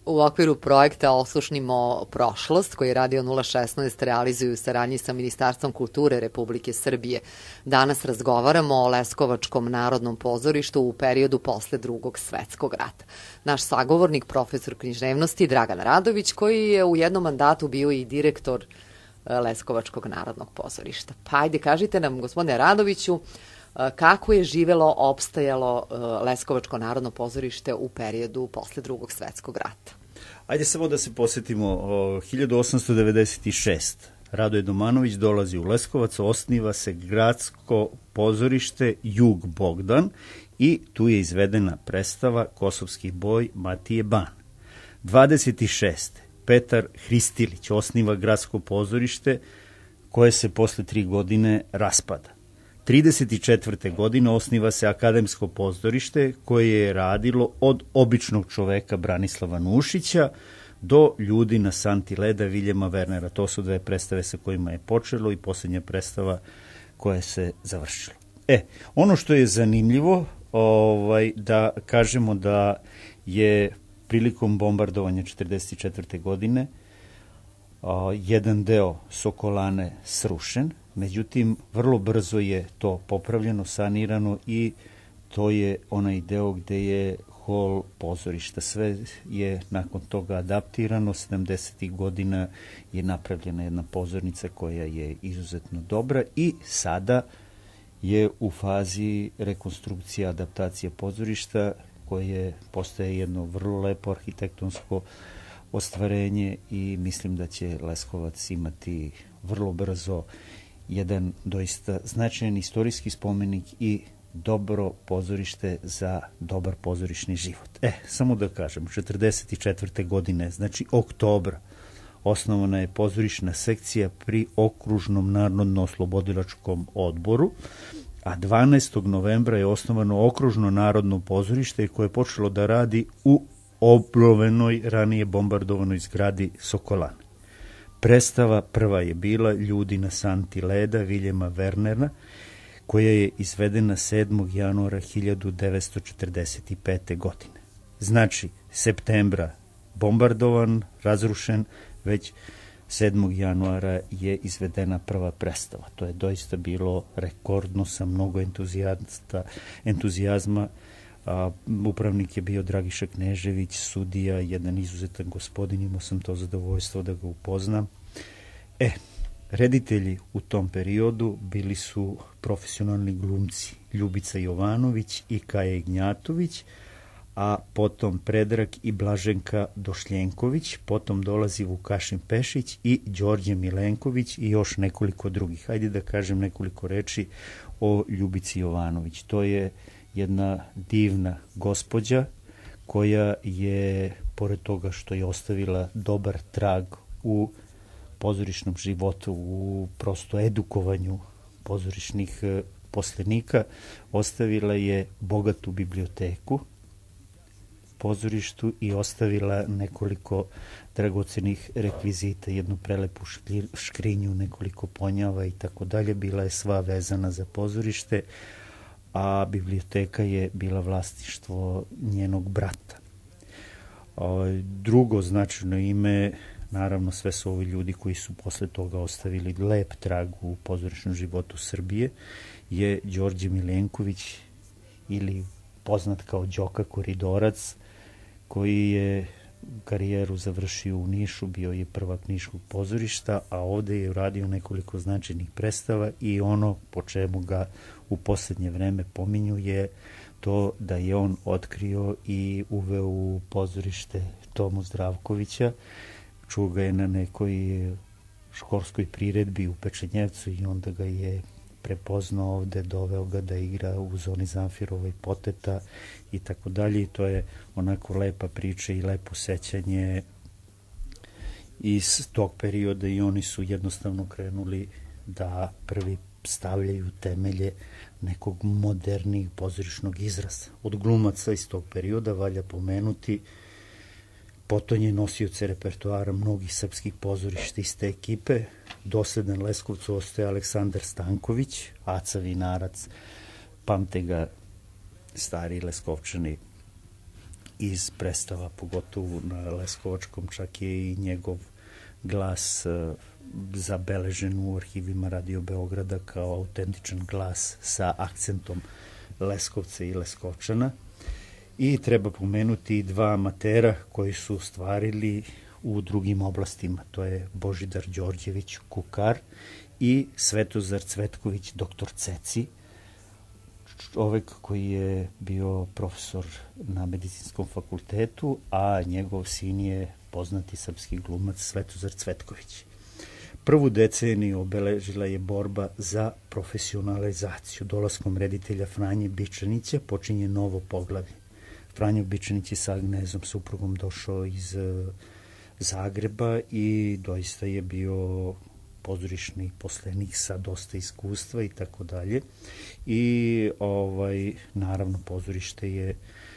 U okviru projekta Oslušnimo prošlost, koji Radio 016 realizuju u saradnji sa Ministarstvom kulture Republike Srbije, danas razgovaramo o Leskovačkom narodnom pozorištu u periodu posle Drugog svetskog rata. Naš sagovornik, profesor književnosti Dragan Radović, koji je u jednom mandatu bio i direktor Leskovačkog narodnog pozorišta. Pa ajde, kažite nam, gospodine Radoviću, kako je živelo, opstajalo Leskovačko narodno pozorište u periodu posle Drugog svetskog rata? Ajde samo da se posjetimo. 1896. Radoje Domanović dolazi u Leskovac, osniva se gradsko pozorište Jug Bogdan i tu je izvedena predstava Kosovski boj Matije Ban. 26. Petar Hristilić osniva gradsko pozorište koje se posle 3 godine raspada. 34. godine osniva se Akademsko pozorište koje je radilo od običnog čoveka Branislava Nušića do ljudi na santi leda Viljema Wernera. To su 2 predstave sa kojima je počelo i posljednja predstava koja se završila. Ono što je zanimljivo, da kažemo da je prilikom bombardovanja 1944. godine jedan deo Sokolane srušen, međutim, vrlo brzo je to popravljeno, sanirano i to je onaj deo gde je hol pozorišta. Sve je nakon toga adaptirano. 70. godina je napravljena jedna pozornica koja je izuzetno dobra i sada je u fazi rekonstrukcije, adaptacije pozorišta koje postaje jedno vrlo lepo arhitektonsko ostvarenje i mislim da će Leskovac imati vrlo brzo jedan doista značajan istorijski spomenik i dobro pozorište za dobar pozorišni život. Samo da kažem, 44. godine, znači oktobra, osnovana je pozorišna sekcija pri Okružnom narodno-oslobodilačkom odboru, a 12. novembra je osnovano Okružno narodno pozorište koje je počelo da radi u obnovenoj, ranije bombardovanoj zgradi Sokolane. Predstava prva je bila Ljudi na santi leda Viljema Wernera, koja je izvedena 7. januara 1945. godine. Znači, septembra bombardovan, razrušen, već 7. januara je izvedena prva predstava. To je doista bilo rekordno, sa mnogo entuzijazma. Upravnik je bio Dragiša Knežević, sudija, jedan izuzetan gospodin, imao sam to zadovoljstvo da ga upoznam. Reditelji u tom periodu bili su profesionalni glumci Ljubica Jovanović i Kaja Ignjatović, a potom Predrag i Blaženka Došljenković, potom dolazi Vukašin Pešić i Đorđe Milenković i još nekoliko drugih. Hajde da kažem nekoliko reči o Ljubici Jovanović. To je jedna divna gospođa koja je, pored toga što je ostavila dobar trag u pozorišnom životu, u prosto edukovanju pozorišnih poslenika, ostavila je bogatu biblioteku pozorištu i ostavila nekoliko dragocenih rekvizita, jednu prelepu škrinju, nekoliko ponjava i tako dalje. Bila je sva vezana za pozorište, a biblioteka je bila vlasništvo njenog brata. Drugo značajno ime, naravno sve su ovi ljudi koji su posle toga ostavili lep trag u pozorišnom životu Srbije, je Đorđe Milenković ili poznat kao Đoka Koridorac, koji je karijeru završio u Nišu, bio je prvak Niškog pozorišta, a ovde je uradio nekoliko značajnih predstava i ono po čemu ga u poslednje vreme pominju je to da je on otkrio i uveo u pozorište Tomu Zdravkovića. Čuo ga je na nekoj školskoj priredbi u Pečenjevcu i onda ga je prepoznao ovde, doveo ga da igra u Zoni Zamfirova i Poteta i tako dalje. I to je onako lepa priča i lepo sećanje iz tog perioda i oni su jednostavno krenuli da prvi stavljaju temelje nekog modernijeg pozorišnog izraza. Od glumaca iz tog perioda valja pomenuti potonje nosioce repertoara mnogih srpskih pozorišta iz te ekipe. Dosledan Leskovcu ostaje Aleksandar Stanković, Aca Vinarac, pamte ga stari Leskovčani iz predstava, pogotovo na Leskovačkom, čak je i njegov glas zabeležen u arhivima Radio Beograda kao autentičan glas sa akcentom Leskovca i Leskovčana. I treba pomenuti dva amatera koji su stvarili u drugim oblastima. To je Božidar Đorđević, kukar, i Svetozar Cvetković, doktor Ceci, čovek koji je bio profesor na Medicinskom fakultetu, a njegov sin je poznati srpski glumac Svetozar Cvetković. Prvu deceniju obeležila je borba za profesionalizaciju. Dolaskom reditelja Franje Bičanića počinje novo poglavlje. Franjo Bičanić je sa Agnezom suprugom došao iz Zagreba i doista je bio pozorišni poslenik sa dosta iskustva i tako dalje. I naravno pozorište je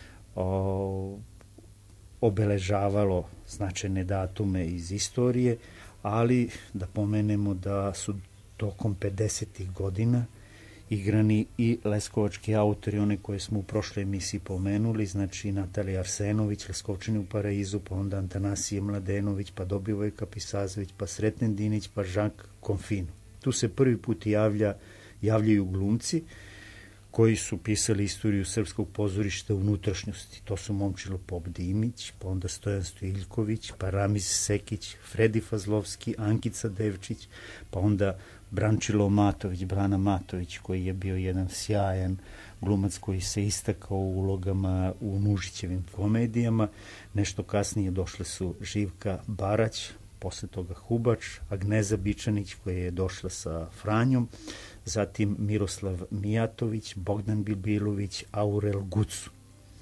obeležavalo značajne datume iz istorije, ali da pomenemo da su tokom 50. godina igrani i leskovački autori, one koje smo u prošloj emisiji pomenuli, znači Natalija Arsenović, Leskovčani u Paraizu, pa onda Antanasije Mladenović, pa Dobivoj Kapisazović, pa Sreten Dinić, pa Žak Konfino. Tu se prvi put javljaju glumci koji su pisali istoriju srpskog pozorišta unutrašnjosti. To su Momčilo Pop Dimić, pa onda Stojan Stojiljković, pa Ramiz Sekić, Fredi Fazlovski, Ankica Devčić, pa onda Brančilo Matović, Brana Matović, koji je bio jedan sjajan glumac koji se istakao u ulogama u Nužićevim komedijama. Nešto kasnije došle su Živka Barać, posle toga Hubač, Agneza Bičanić koja je došla sa Franjom, zatim Miroslav Mijatović, Bogdan Bilbilović, Aurel Gucu.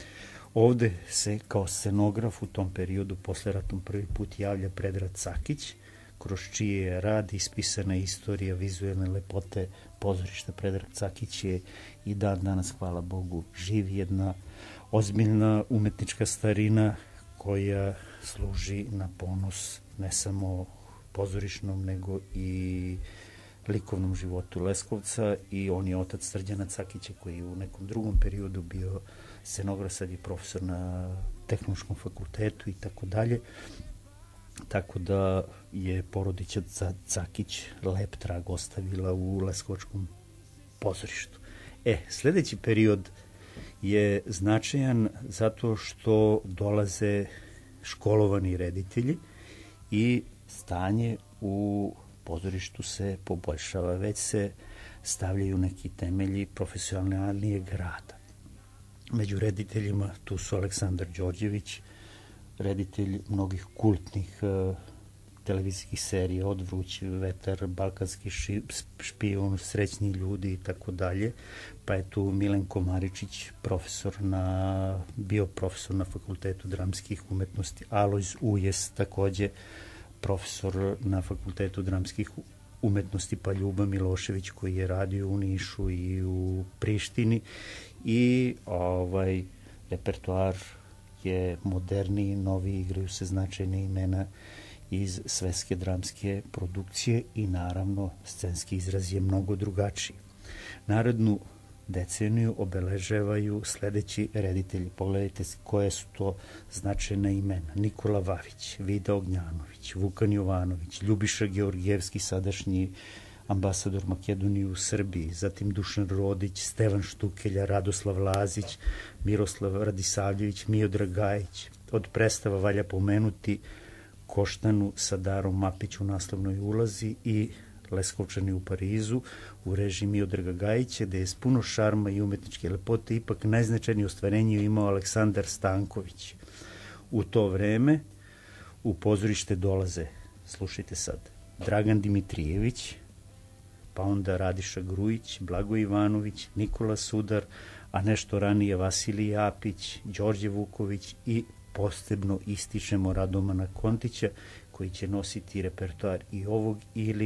Ovde se kao scenograf u tom periodu posleratnom prvi put javlja Predrag Cakić, kroz čiji je rad ispisana istorija vizuelne lepote pozorišta. Predrag Cakić je i dan danas, hvala Bogu, živ, jedna ozbiljna umetnička starina koja služi na ponos ne samo pozorišnom, nego i likovnom životu Leskovca, i on je otac Srđana Cakića koji je u nekom drugom periodu bio scenograf, sad je profesor na Tehnološkom fakultetu i tako dalje. Tako da je porodica Cakić lep trag ostavila u Leskovačkom pozorištu. Sledeći period je značajan zato što dolaze školovani reditelji i stanje u pozorištu se poboljšava, već se stavljaju neki temelji profesionalnijeg rada. Među rediteljima tu su Aleksandar Đorđević, reditelj mnogih kultnih televizijskih serija, od Vruć vetar, Balkanski špijun, Srećni ljudi i tako dalje. Pa je tu Milenko Maričić, bio profesor na Fakultetu dramskih umetnosti, Alojz Ujes, takođe profesor na Fakultetu dramskih umetnosti, pa Ljuba Milošević koji je radio u Nišu i u Prištini, i repertoar je moderniji, novi, igraju se značajne imena iz svetske dramske produkcije i naravno scenski izraz je mnogo drugačiji. Narednu deceniju obeležavaju sledeći reditelji. Pogledajte koje su to značajna imena. Nikola Vavić, Vida Ognjanović, Vukan Jovanović, Ljubiša Georgijevski, sadašnji ambasador Makedonije u Srbiji, zatim Dušan Rodić, Stevan Štukelja, Radoslav Lazić, Miroslav Radisavljević, Miodrag Gajić. Od predstava valja pomenuti Koštanu sa Darom Mapić u naslovnoj ulazi i Leskovčani u Parizu u režiji Miodraga Gajića, gde je s puno šarma i umetničke lepote ipak najznačajnije ostvarenje imao Aleksandar Stanković. U to vreme u pozorište dolaze, slušajte sad, Dragan Dimitrijević, pa onda Radiša Grujić, Blago Ivanović, Nikola Sudar, a nešto ranije Vasilij Apić, Đorđe Vuković i posebno ističemo Radomana Kontića, koji će nositi repertoar i ovog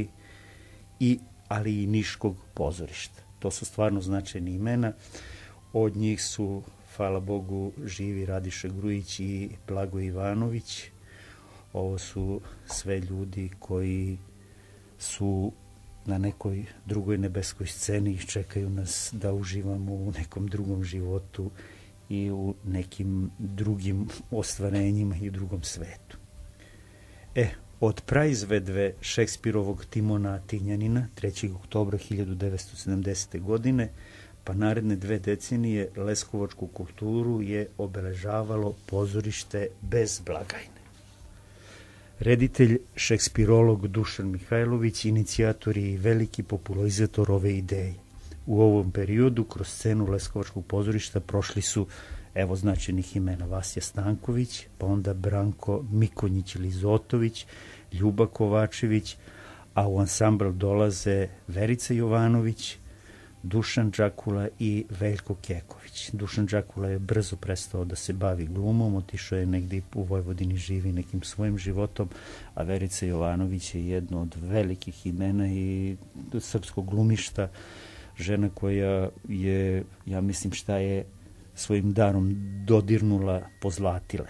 ali i Niškog pozorišta. To su stvarno značajne imena. Od njih su, hvala Bogu, živi Radiša Grujić i Blago Ivanović. Ovo su sve ljudi koji su na nekoj drugoj nebeskoj sceni i čekaju nas da uživamo u nekom drugom životu i u nekim drugim ostvarenjima i u drugom svetu. Od praizvedbe Šekspirovog Timona Tinjanina 3. oktobra 1970. godine pa naredne 2 decenije leskovačku kulturu je obeležavalo pozorište bez blagajne. Reditelj, šekspirolog Dušan Mihajlović inicijator je i veliki popularizator ove ideje. U ovom periodu kroz scenu leskovačkog pozorišta prošli su značajnih imena Vasja Stanković, pa onda Branko Mikonjić-Lizotović, Ljuba Kovačević, a u ansambl dolaze Verica Jovanović, Dušan Đakula i Veljko Keković. Dušan Đakula je brzo prestao da se bavi glumom, otišao je negdje u Vojvodini, živi nekim svojim životom, a Verica Jovanović je jedno od velikih imena i srpskog glumišta, žena koja je, ja mislim, šta je svojim darom dodirnula, pozlatila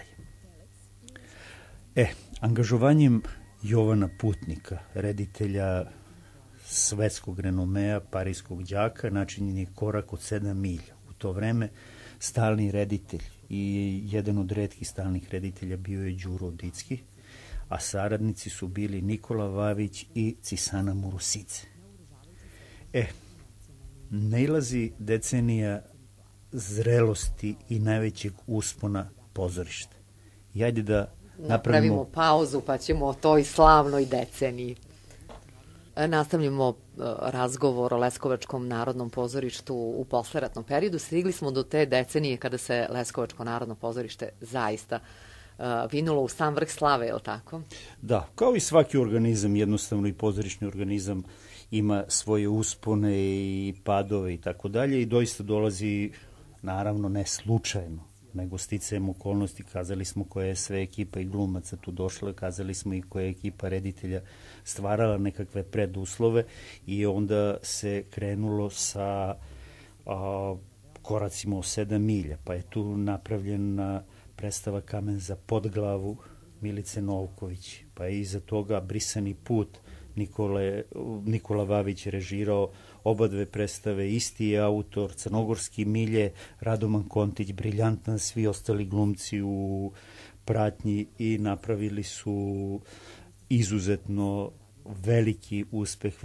je. Angažovanjem Jovana Putnika, reditelja svetskog renomea, parijskog đaka, načinjen je korak od 7 milja. U to vreme stalni reditelj i jedan od retkih stalnih reditelja bio je Đuro Dicki, a saradnici su bili Nikola Vavić i Cisana Murusidze. Nailazi decenija zrelosti i najvećeg uspona pozorišta. I ajde da napravimo pauzu pa ćemo o toj slavnoj deceniji. Nastavljamo razgovor o Leskovačkom narodnom pozorištu u posleratnom periodu. Stigli smo do te decenije kada se Leskovačko narodno pozorište zaista vinulo u sam vrh slave, je li tako? Da, kao i svaki organizam, jednostavno i pozorišni organizam ima svoje uspone i padove i tako dalje i doista dolazi, naravno ne slučajno, nego sticajem okolnosti. Kazali smo koja je sve ekipa i glumaca tu došla, kazali smo i koja je ekipa reditelja stvarala nekakve preduslove i onda se krenulo sa koracima o 7 milja, pa je tu napravljena predstava Kamen za Podglavu Milice Novković, pa je iza toga Brisani put, Nikola Vavić je režirao oba 2 predstave, isti je autor, Crnogorski milje, Radoman Kontić, briljantan, svi ostali glumci u pratnji i napravili su izuzetno veliki uspeh,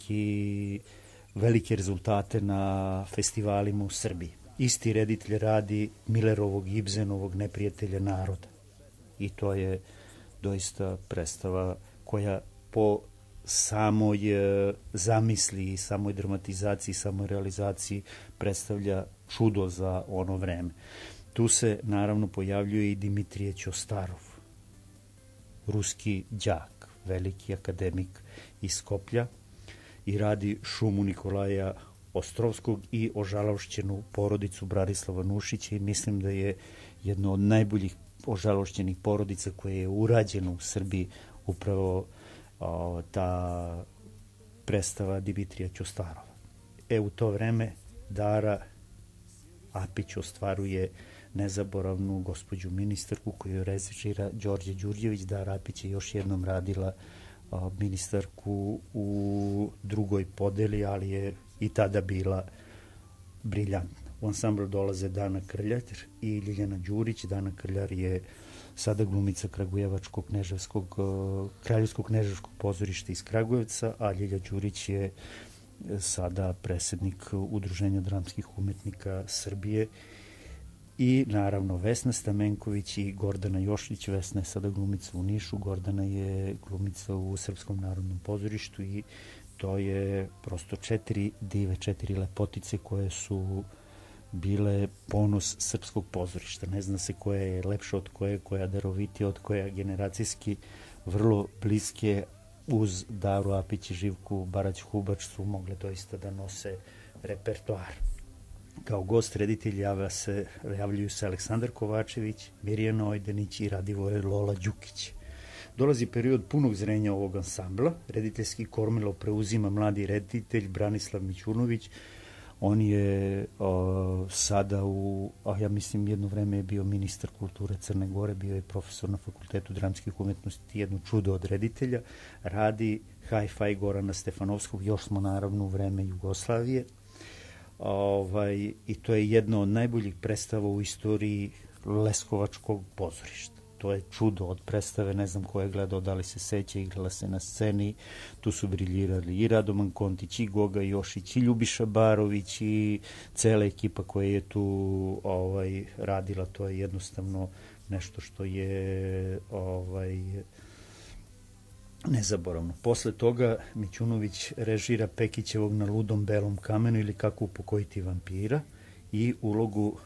velike rezultate na festivalima u Srbiji. Isti reditelj radi Millerovog Ibsenovog Neprijatelja naroda i to je doista predstava koja po samoj zamisli i samoj dramatizaciji, samoj realizaciji predstavlja čudo za ono vreme. Tu se naravno pojavljuje i Dimitrije Ćostarov, ruski đak, veliki akademik iz Skoplja i radi Šumu Nikolaja Ostrovskog i ožalošćenu porodicu Branislava Nušića i mislim da je jedno od najboljih ožalošćenih porodica koje je urađeno u Srbiji upravo ta predstava Dimitrija Ćostarova. U to vreme Dara Apić ostvaruje nezaboravnu gospođu ministarku koju režira Đorđe Đurđević. Dara Apić je još jednom radila ministarku u drugoj podeli, ali je i tada bila briljantna. U ansambl dolaze Dana Krljar i Ljiljana Đurić. Dana Krljar je sada glumica Kraljevskog kneževskog pozorišta iz Kragujevca, a Ljilja Đurić je sada predsjednik Udruženja dramskih umetnika Srbije i naravno Vesna Stamenković i Gordana Jošlić. Vesna je sada glumica u Nišu, Gordana je glumica u Srpskom narodnom pozorištu i to je prosto 4 dive, 4 lepotice koje su bile ponos srpskog pozorišta. Ne zna se koja je lepša od koje, koja darovitija od koja, generacijski vrlo bliske uz Daru Apić i Živku Barać-Hubač su mogle doista da nose repertoar. Kao gost reditelj javljaju se Aleksandar Kovačević, Mirjana Ojdenić i Radivoj Lola Đukić. Dolazi period punog zrenja ovog ansambla. Rediteljski kormilo preuzima mladi reditelj Branislav Mićunović. On je sada ja mislim jedno vreme je bio ministar kulture Crne Gore, bio je profesor na Fakultetu dramskih umetnosti, jedno čudo od reditelja. Radi Hi-Fi Gorana Stefanovskog, još smo naravno u vreme Jugoslavije. I to je jedna od najboljih predstava u istoriji leskovačkog pozorišta. To je čudo od predstave, ne znam ko je gledao, da li se seća, igrala se na sceni, tu su briljirali i Radoman Kontić, i Goga Jošić, i Ljubiša Barović, i cela ekipa koja je tu radila. To je jednostavno nešto što je nezaboravno. Posle toga Mićunović režira Pekićevog Na ludom belom kamenu ili Kako upokojiti vampira, i ulogu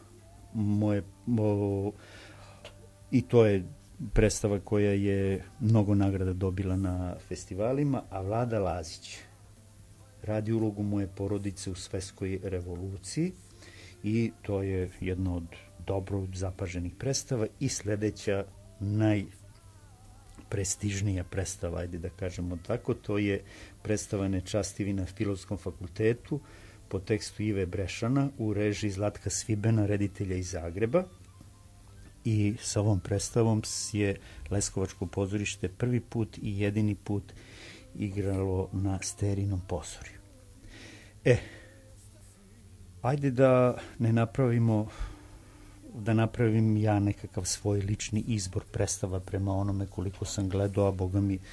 i to je predstava koja je mnogo nagrada dobila na festivalima, a Vlada Lazić radi ulogu moje porodice u Svetskoj revoluciji, i to je jedna od dobro zapaženih predstava. I sledeća najprestižnija predstava, ajde da kažemo tako, to je predstava Nečastivi na Filozofskom fakultetu po tekstu Ive Brešana u režiji Zlatka Svibena, reditelja iz Zagreba. I sa ovom predstavom je Leskovačko pozorište prvi put i jedini put igralo na Sterinom pozorju. Ajde da napravim ja nekakav svoj lični izbor predstava prema onome koliko sam gledao, a boga mi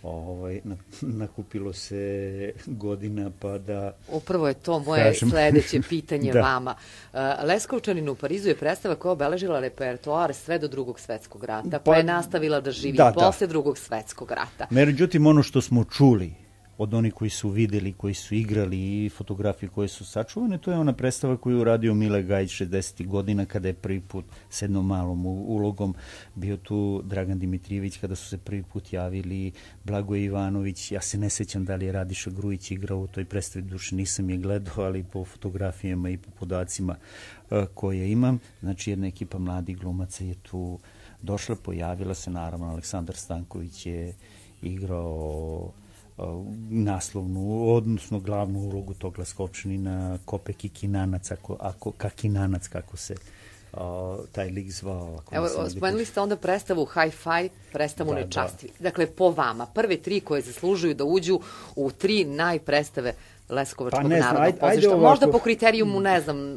nakupilo se godina, pa da... Upravo je to moje sledeće pitanje vama. Leskovčanin u Parizu je predstava koja obeležila repertoar sve do Drugog svetskog rata, pa je nastavila da živi posle Drugog svetskog rata. Međutim, ono što smo čuli od onih koji su videli, koji su igrali, i fotografije koje su sačuvane, to je ona predstava koju je uradio Mile Gajić 60. godina, kada je prvi put s jednom malom ulogom bio tu Dragan Dimitrijević, kada su se prvi put javili Blagoje Ivanović. Ja se ne sećam da li je Radiša Grujić igrao u toj predstavi, duše nisam je gledao, ali po fotografijama i po podacima koje imam. Znači, jedna ekipa mladih glumaca je tu došla, pojavila se, naravno, Aleksandar Stanković je igrao naslovnu, odnosno glavnu ulogu tog Leskovčanina, Kope Kikinanac, Kakinanac, kako se taj lik zvao. Evo, spomenuli ste onda predstavu Hi-Fi, predstavu Nečastivi. Dakle, po vama, prve tri koje zaslužuju da uđu u tri najprestave Leskovačkog narodnog pozorišta. Možda po kriterijumu, ne znam,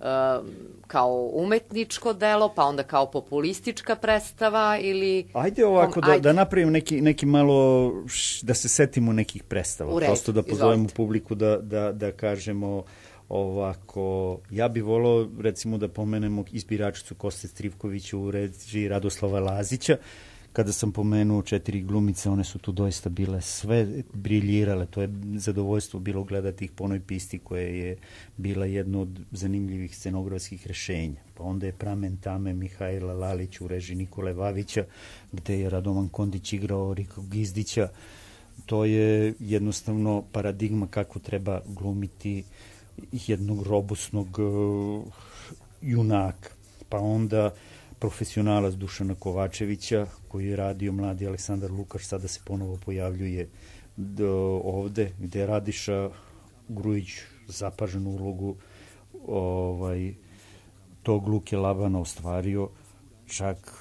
kao umetničko delo, pa onda kao populistička predstava, ili... Ajde ovako, da napravim neki malo, da se setimo nekih predstava. Prosto da pozovemo publiku da kažemo ovako. Ja bih volao, recimo, da pomenemo Izbiračicu Koste Strivkovića u režiji Radoslava Lazića. Kada sam pomenuo 4 glumice, one su tu doista bile sve briljirale. To je zadovoljstvo bilo gledati ih po onoj pisti koja je bila jedno od zanimljivih scenografskih rešenja. Pa onda je Pramen tame Mihajla Lalić u režiji Nikole Vavića, gde je Radoman Kontić igrao Rika Gizdića. To je jednostavno paradigma kako treba glumiti jednog robusnog junaka. Pa onda profesionalac Dušana Kovačevića, koji je radio mladi Aleksandar Lukaš, sada se ponovo pojavljuje ovde, gde je Radiša Grujić zapaženu ulogu tog Luke Labana ostvario. Čak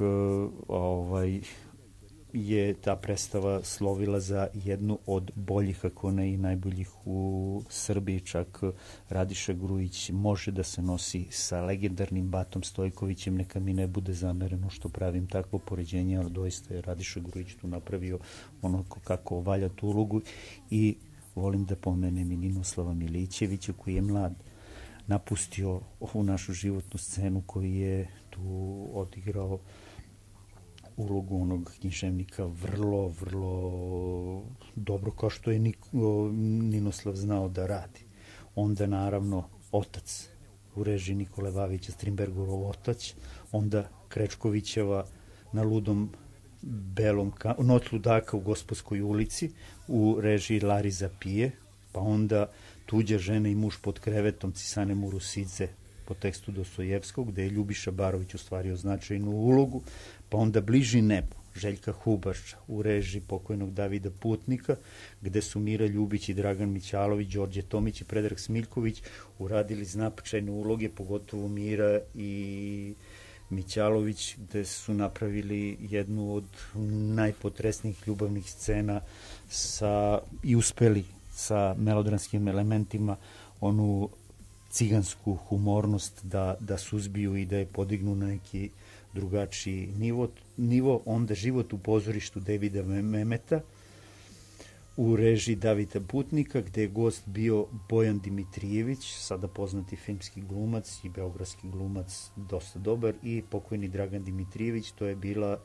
je ta predstava slovila za jednu od boljih, ako ne i najboljih u Srbiji. Čak Radiša Grujić može da se nosi sa legendarnim Batom Stojkovićem, neka mi ne bude zamereno što pravim takvo poređenje, ali doista je Radiša Grujić tu napravio ono kako valja tu ulogu. I volim da pomenem i Ninoslava Milićevića, koji je mlad napustio ovu našu životnu scenu, koji je tu odigrao ulogu onog književnika vrlo, vrlo dobro, kao što je Ninoslav znao da radi. Onda, naravno, Otac u režiji Nikole Vavića, Strindbergov otac, onda Krečkovićeva Na ludom belom Noć ludaka u Gospodskoj ulici u režiji Lariza Pije, pa onda Tuđa žena i muž pod krevetom Cisane Murusidze po tekstu Dostojevskog, gde je Ljubiša Barović ostvario značajnu ulogu, pa onda Bliži nebu Željka Hubašča u režiji pokojnog Davida Putnika, gde su Mira Ljubić i Dragan Mićalović, Đorđe Tomić i Predrag Smiljković uradili značajne uloge, pogotovo Mira i Mićalović, gde su napravili jednu od najpotresnijih ljubavnih scena i uspeli sa melodramskim elementima onu cigansku humornost da suzbiju i da je podignu na neki drugačiji nivo. Onda Život u pozorištu Davida Memeta u režiji Davida Putnika, gde je gost bio Bojan Dimitrijević, sada poznati filmski glumac i beogradski glumac, dosta dobar, i pokojni Dragan Dimitrijević. To je bila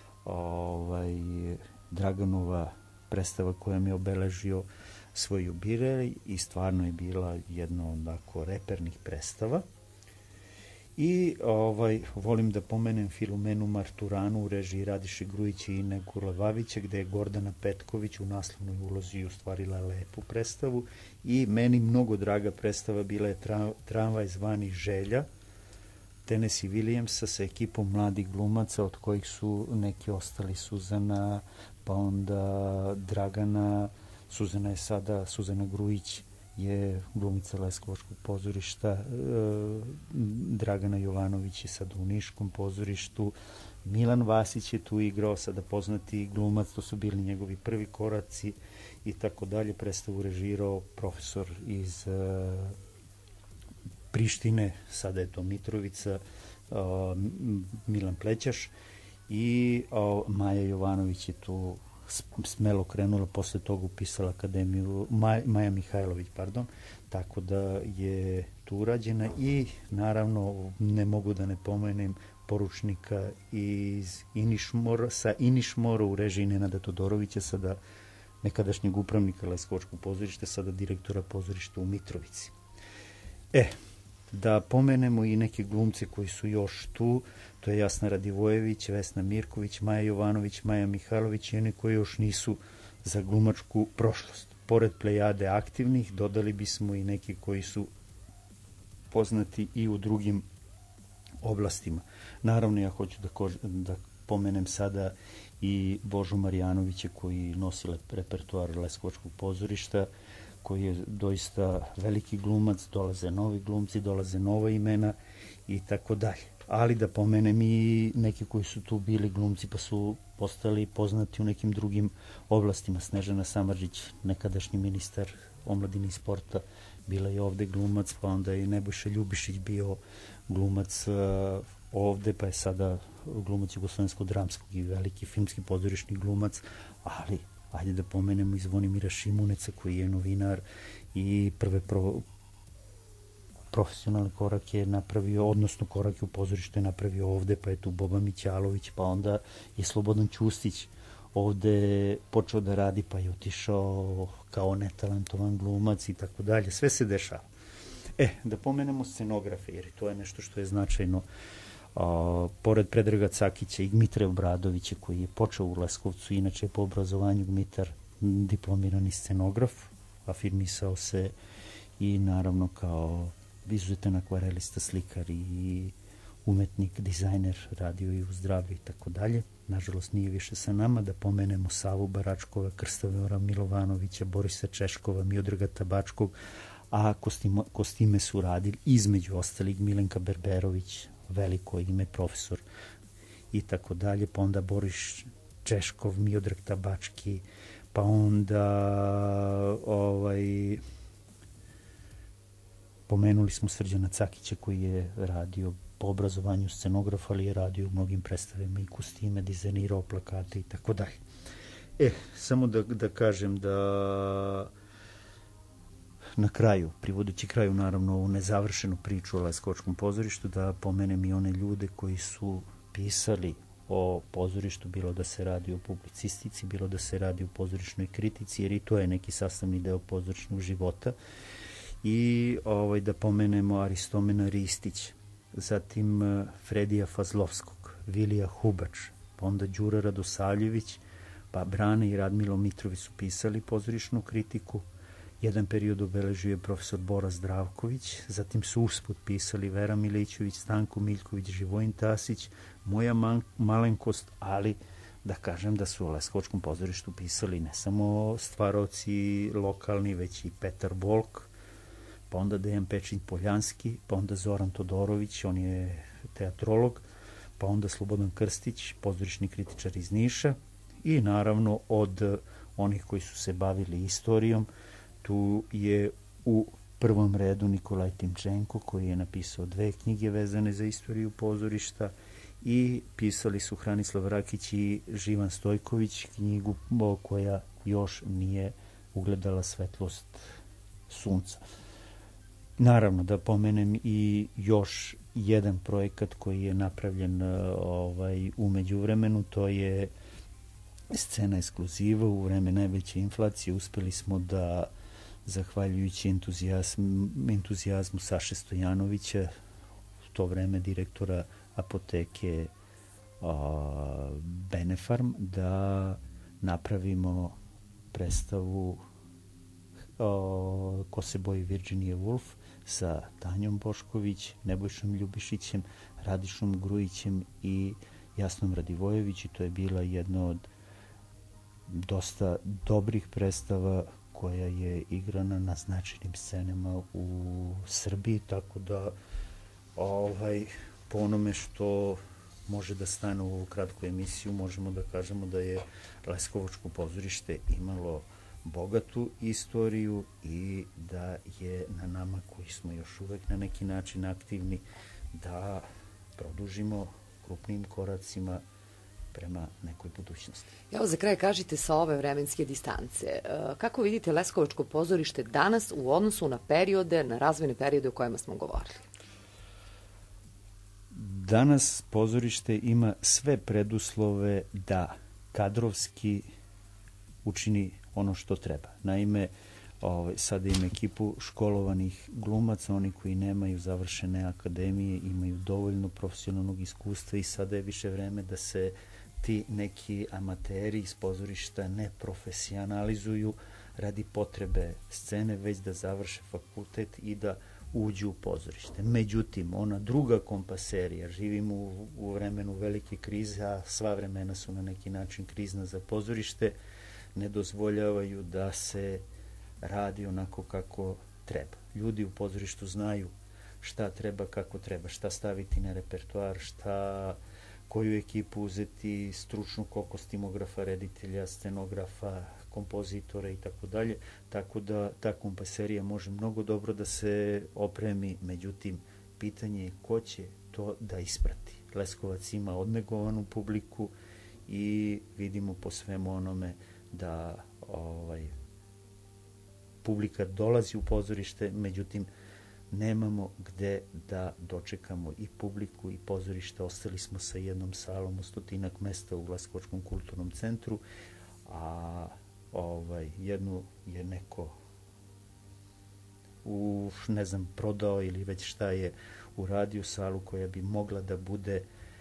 Draganova predstava kojom je obeležio svoj jubilej i stvarno je bila jedna onako repernih predstava. I volim da pomenem Filomenu Marturanu u režiji Radiše Grujića i Negula Vavića, gde je Gordana Petković u naslovnoj ulozi ostvarila lepu predstavu. I meni mnogo draga predstava bila je Tramvaj zvani Želja Tennessee Williamsa sa ekipom mladih glumaca, od kojih su neki ostali Suzana, pa onda Dragana. Suzana je sada, Suzana Grujić je glumica Leskovačkog pozorišta, Dragana Jovanović je sad u Niškom pozorištu, Milan Vasić je tu igrao, sada poznati glumac, to su bili njegovi prvi koraci i tako dalje. Predstavu režirao profesor iz Prištine, sada je to Mitrovica, Milan Plećaš, i Maja Jovanović je tu smelo krenula, posle toga upisala akademiju, Maja Mihajlović, tako da je tu urađena. I naravno ne mogu da ne pomenem poručnika iz sa Inišmora u režiji Nenada Todorovića, sada nekadašnjeg upravnika Leskovačkog pozorišta, sada direktora pozorišta u Mitrovici. Da pomenemo i neke glumce koji su još tu, to je Jasna Radivojević, Vesna Mirković, Maja Jovanović, Maja Mihajlović i oni koji još nisu za glumačku prošlost. Pored plejade aktivnih, dodali bismo i neki koji su poznati i u drugim oblastima. Naravno, ja hoću da pomenem sada i Božu Marjanovića, koji nosi repertoar Leskovačkog pozorišta, koji je doista veliki glumac, dolaze novi glumci, dolaze nova imena i tako dalje. Ali da pomenem i neki koji su tu bili glumci pa su postali poznati u nekim drugim oblastima. Snežana Samardžić, nekadašnji ministar omladine i sporta, bila je ovde glumac, pa onda je Nebojša Ljubišić bio glumac ovde, pa je sada glumac jugoslovensko-dramskog i veliki filmski pozorišni glumac, ali ajde da pomenemo i Zvonimira Šimuneca, koji je novinar i prve profesionalne korake je napravio, odnosno korake u pozorištu je napravio ovde, pa je tu Boba Mićalović, pa onda je Slobodan Ćustić ovde počeo da radi, pa je otišao kao netalentovan glumac i tako dalje. Sve se dešava. Da pomenemo scenografe, jer to je nešto što je značajno. Pored Predraga Cakića i Dmitra Obradovića, koji je počeo u Leskovcu, inače po obrazovanju Dmitar diplomirani scenograf, afirmisao se i naravno kao izuzetan akvarelista, slikar i umetnik, dizajner, radio i u zdravlju i tako dalje. Nažalost nije više sa nama. Da pomenemo Savu Baračkova, Krstavora Milovanovića, Borisa Češkova, Miodraga Tabačkog, a kostime su radili između ostalih Milenka Berberović, veliko ime, profesor i tako dalje, pa onda Boris Češkov, Miodrag Tabački, pa onda pomenuli smo Srđana Cakića, koji je radio po obrazovanju scenograf, ali je radio u mnogim predstavima i kostime, dizajnirao plakate i tako dalje. Samo da kažem da na kraju, privodeći kraju naravno ovu nezavršenu priču o Leskovačkom pozorištu, da pomenem i one ljude koji su pisali o pozorištu, bilo da se radi o publicistici, bilo da se radi o pozorišnoj kritici, jer i to je neki sastavni deo pozorišnog života. I da pomenemo Aristomena Ristić, zatim Fredija Fazlovskog, Vilija Hubač, pa onda Đura Radosavljević, pa Brane i Radmilo Mitrović su pisali pozorišnu kritiku. Jedan period obeležio je profesor Bora Zdravković, zatim su usput pisali Vera Milićević, Stanko Miljković, Živojin Tasić, Moja malenkost, ali da kažem da su o Leskovačkom pozorištu pisali ne samo stvaroci lokalni, već i Petar Bolk, pa onda Dejan Pečin Poljanski, pa onda Zoran Todorović, on je teatrolog, pa onda Slobodan Krstić, pozorišni kritičar iz Niša, i naravno od onih koji su se bavili istorijom, tu je u prvom redu Nikolaj Timčenko, koji je napisao 2 knjige vezane za istoriju pozorišta, i pisali su Hranislav Rakić i Živan Stojković knjigu koja još nije ugledala svetlost sunca. Naravno da pomenem i još jedan projekat koji je napravljen u međuvremenu, to je Scena ekskluziva. U vreme najveće inflacije uspeli smo da, zahvaljujući entuzijazmu Saše Stojanovića, u to vreme direktora apoteke Benefarm, da napravimo predstavu Ko se boji Virginia Woolf sa Tanjom Bošković, Nebojšom Ljubišićem, Radišom Grujićem i Jasnom Radivojević, i to je bila jedna od dosta dobrih predstava koja je igrana na značajnim scenama u Srbiji, tako da po onome što može da stane u ovu kratku emisiju, možemo da kažemo da je Leskovačko pozorište imalo bogatu istoriju i da je na nama, koji smo još uvek na neki način aktivni, da produžimo krupnim koracima prema nekoj budućnosti. Evo za kraj kažite sa ove vremenske distance, kako vidite Leskovačko pozorište danas u odnosu na periode, na razvojne periode o kojima smo govorili? Danas pozorište ima sve preduslove da kadrovski učini ono što treba. Naime, sada ima ekipu školovanih glumaca, oni koji nemaju završene akademije, imaju dovoljno profesionalnog iskustva i sada je više vreme da se ti neki amateri iz pozorišta ne profesionalizuju radi potrebe scene, već da završe fakultet i da uđu u pozorište. Međutim, ona druga kompaserija, živimo u vremenu velike krize, a sva vremena su na neki način krizna za pozorište, ne dozvoljavaju da se radi onako kako treba. Ljudi u pozorištu znaju šta treba, kako treba, šta staviti na repertoar, koju ekipu uzeti, stručnu kokostimografa, reditelja, scenografa, kompozitora i tako dalje, tako da ta kompaserija može mnogo dobro da se opremi, međutim, pitanje je ko će to da isprati. Leskovac ima odnegovanu publiku i vidimo po svemu onome da publika dolazi u pozorište, međutim, nemamo gde da dočekamo i publiku i pozorište. Ostali smo sa jednom salom u 100 mesta u Leskovačkom kulturnom centru, a jednu je neko prodao ili već šta je uradio, salu koja bi mogla da bude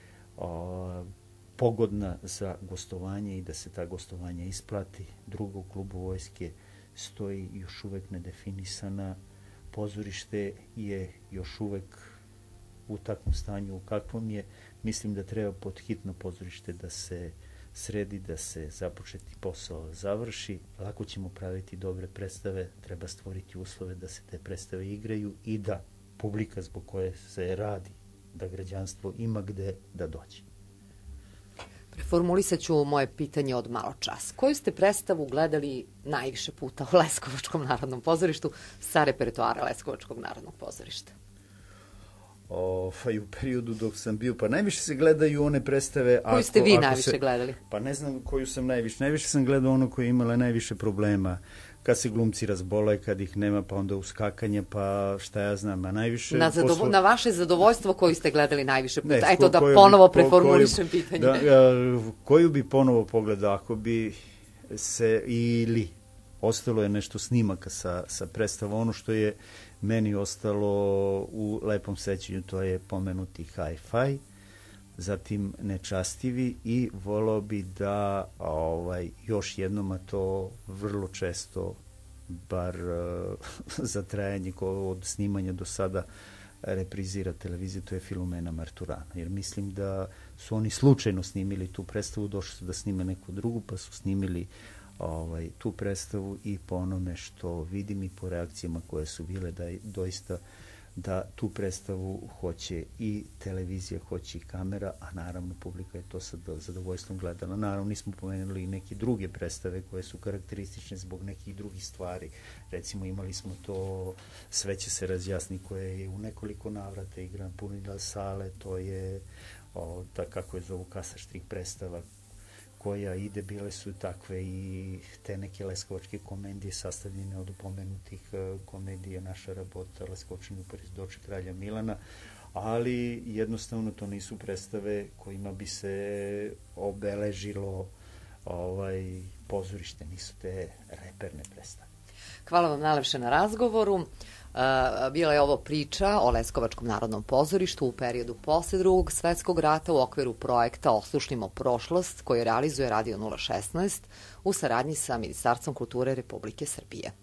pogodna za gostovanje i da se ta gostovanja isplati. Drugo, u klubu vojske stoji još uvek nedefinisana. Pozorište je još uvek u takvom stanju u kakvom je. Mislim da treba pod hitno pozorište da se sredi, da se započeti posao završi. Lako ćemo praviti dobre predstave, treba stvoriti uslove da se te predstave igraju i da publika zbog koje se radi, da građanstvo ima gde da dođe. Preformulisat ću moje pitanje od malo čas. Koju ste predstavu gledali najviše puta u Leskovačkom narodnom pozorištu sa repertoara Leskovačkog narodnog pozorišta? U periodu dok sam bio, pa najviše se gledaju one predstave... Koju ste vi najviše gledali? Pa ne znam koju sam najviše. Najviše sam gledao ono koje je imala najviše problema. Kad se glumci razbole, kad ih nema, pa onda uskakanje, pa šta ja znam, a najviše... Na vaše zadovoljstvo koju ste gledali najviše puta? Eto da ponovo preformulišem pitanje. Koju bi ponovo pogledao, ako bi se ili... Ostalo je nešto snimaka sa predstava. Ono što je meni ostalo u lepom sećanju, to je pomenuti Hi-Fi, zatim Nečastivi, i volao bi da još jednom, a to vrlo često, bar za trajanje od snimanja do sada, reprizira televizija, to je Filomena Marturana. Jer mislim da su oni slučajno snimili tu predstavu, došli su da snime neku drugu, pa su snimili tu predstavu, i po onome što vidim i po reakcijama koje su bile, da je doista da tu predstavu hoće i televizija, hoće i kamera, a naravno publika je to sa zadovoljstvom gledala. Naravno nismo pomenuli i neke druge predstave koje su karakteristične zbog nekih drugih stvari. Recimo imali smo to Sve će se razjasni koje je u nekoliko navrata igran punila sale, to je kako je zovu kasaštrih predstava koja ide, bile su takve i te neke leskovačke komedije sastavljene od pomenutih komedija Naša rabota, Leskovačni uporiš Doče kralja Milana, ali jednostavno to nisu predstave kojima bi se obeležilo pozorište, nisu te reperne predstave. Hvala vam najlepše na razgovoru. Bila je ovo priča o Leskovačkom narodnom pozorištu u periodu posle Drugog svetskog rata u okviru projekta Oslušnimo prošlost koji realizuje Radio 016 u saradnji sa Ministarstvom kulture Republike Srbije.